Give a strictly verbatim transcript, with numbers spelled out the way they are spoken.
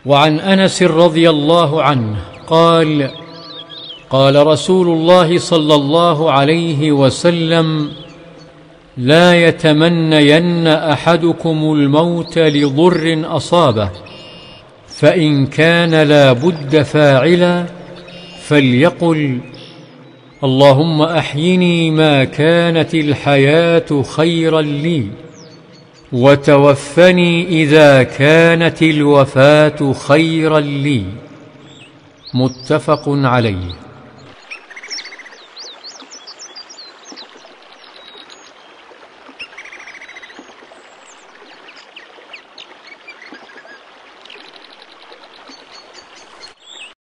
وعن أنس رضي الله عنه قال: قال رسول الله صلى الله عليه وسلم: لا يتمنين أحدكم الموت لضر أصابه، فإن كان لا بد فاعلا فليقل: اللهم أحيني ما كانت الحياة خيرا لي، وتوفني إذا كانت الوفاة خيرا لي. متفق عليه.